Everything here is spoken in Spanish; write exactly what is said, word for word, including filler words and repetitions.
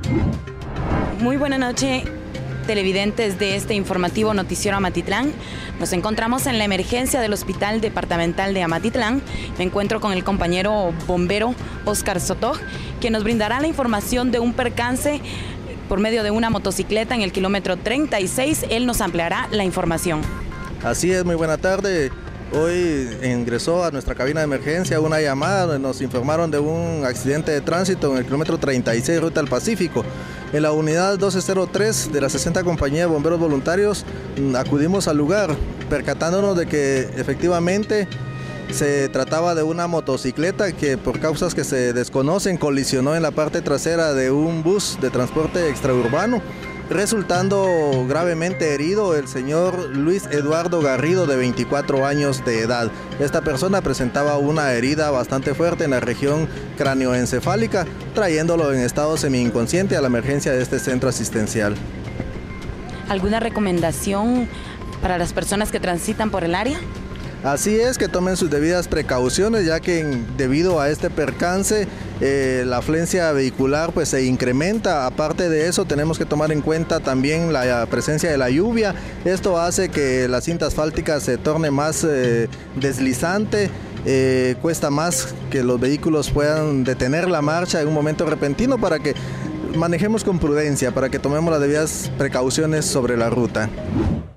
Muy buena noche, televidentes de este informativo noticiero Amatitlán. Nos encontramos en la emergencia del Hospital Departamental de Amatitlán. Me encuentro con el compañero bombero Oscar Soto, quien nos brindará la información de un percance por medio de una motocicleta en el kilómetro treinta y seis. Él nos ampliará la información. Así es, muy buena tarde. Hoy ingresó a nuestra cabina de emergencia una llamada donde nos informaron de un accidente de tránsito en el kilómetro treinta y seis, ruta al Pacífico. En la unidad doce cero tres de la sesenta Compañía de Bomberos Voluntarios acudimos al lugar, percatándonos de que efectivamente se trataba de una motocicleta que por causas que se desconocen colisionó en la parte trasera de un bus de transporte extraurbano, resultando gravemente herido el señor Luis Eduardo Garrido, de veinticuatro años de edad. Esta persona presentaba una herida bastante fuerte en la región cráneoencefálica, trayéndolo en estado semi-inconsciente a la emergencia de este centro asistencial. ¿Alguna recomendación para las personas que transitan por el área? Así es, que tomen sus debidas precauciones, ya que en, debido a este percance eh, la afluencia vehicular pues se incrementa. Aparte de eso, tenemos que tomar en cuenta también la presencia de la lluvia. Esto hace que la cinta asfáltica se torne más eh, deslizante. Eh, cuesta más que los vehículos puedan detener la marcha en un momento repentino, para que manejemos con prudencia, para que tomemos las debidas precauciones sobre la ruta.